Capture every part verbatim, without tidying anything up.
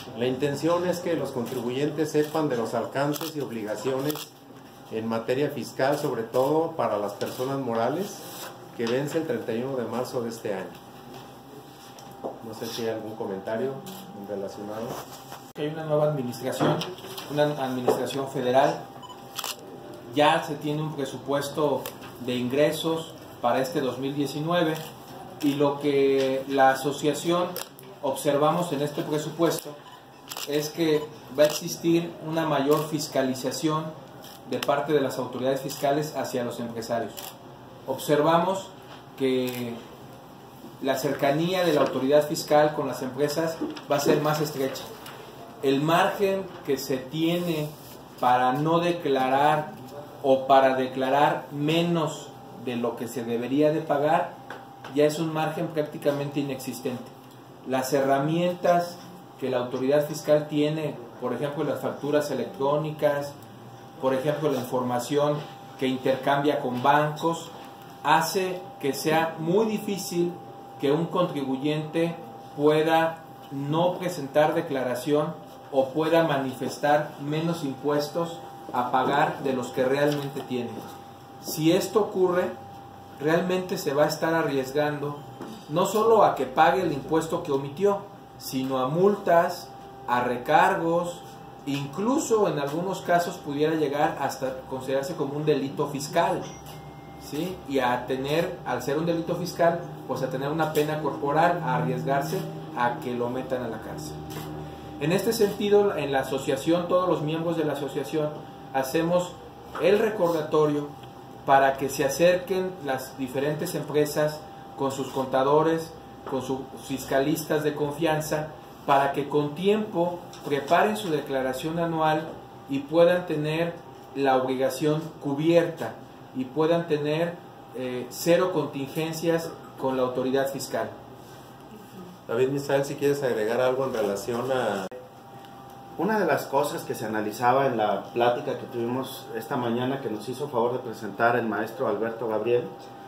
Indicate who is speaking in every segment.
Speaker 1: La intención es que los contribuyentes sepan de los alcances y obligaciones en materia fiscal, sobre todo para las personas morales, que vence el treinta y uno de marzo de este año. No sé si hay algún comentario relacionado.
Speaker 2: Hay una nueva administración, una administración federal. Ya se tiene un presupuesto de ingresos para este dos mil diecinueve y lo que la asociación observamos en este presupuesto es que va a existir una mayor fiscalización de parte de las autoridades fiscales hacia los empresarios. Observamos que la cercanía de la autoridad fiscal con las empresas va a ser más estrecha. El margen que se tiene para no declarar o para declarar menos de lo que se debería de pagar ya es un margen prácticamente inexistente. Las herramientas que la autoridad fiscal tiene, por ejemplo las facturas electrónicas, por ejemplo la información que intercambia con bancos, hace que sea muy difícil que un contribuyente pueda no presentar declaración o pueda manifestar menos impuestos a pagar de los que realmente tiene. Si esto ocurre, realmente se va a estar arriesgando no solo a que pague el impuesto que omitió, sino a multas, a recargos, incluso en algunos casos pudiera llegar hasta considerarse como un delito fiscal, ¿sí? Y a tener, al ser un delito fiscal, pues a tener una pena corporal, a arriesgarse a que lo metan a la cárcel. En este sentido, en la asociación, todos los miembros de la asociación hacemos el recordatorio para que se acerquen las diferentes empresas con sus contadores, con sus fiscalistas de confianza, para que con tiempo preparen su declaración anual y puedan tener la obligación cubierta y puedan tener eh, cero contingencias con la autoridad fiscal.
Speaker 1: David Misael, si quieres agregar algo en relación a...
Speaker 3: Una de las cosas que se analizaba en la plática que tuvimos esta mañana, que nos hizo favor de presentar el maestro Alberto Gabriel,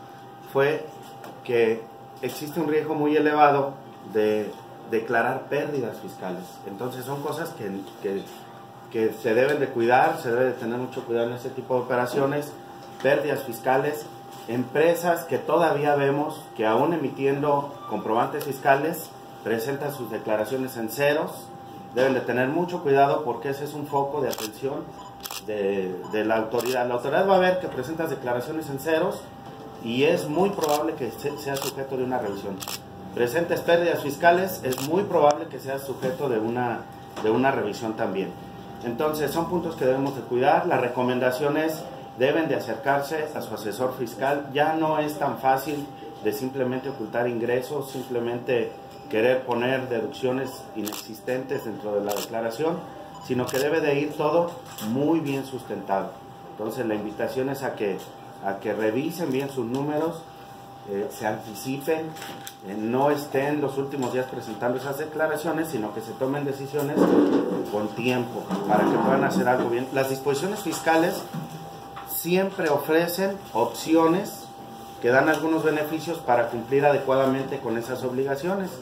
Speaker 3: fue que existe un riesgo muy elevado de declarar pérdidas fiscales. Entonces son cosas que, que, que se deben de cuidar, se debe de tener mucho cuidado en este tipo de operaciones. Pérdidas fiscales, empresas que todavía vemos que aún emitiendo comprobantes fiscales presentan sus declaraciones en ceros. Deben de tener mucho cuidado porque ese es un foco de atención de, de la autoridad. La autoridad va a ver que presentas declaraciones en ceros y es muy probable que sea sujeto de una revisión. Presentes pérdidas fiscales, es muy probable que sea sujeto de una, de una revisión también. Entonces son puntos que debemos de cuidar. Las recomendaciones deben de acercarse a su asesor fiscal. Ya no es tan fácil de simplemente ocultar ingresos, simplemente querer poner deducciones inexistentes dentro de la declaración, sino que debe de ir todo muy bien sustentado. Entonces la invitación es a que, a que revisen bien sus números, eh, se anticipen, eh, no estén los últimos días presentando esas declaraciones, sino que se tomen decisiones con tiempo para que puedan hacer algo bien. Las disposiciones fiscales siempre ofrecen opciones que dan algunos beneficios para cumplir adecuadamente con esas obligaciones.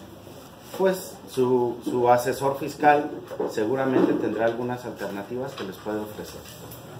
Speaker 3: Pues su, su asesor fiscal seguramente tendrá algunas alternativas que les puede ofrecer.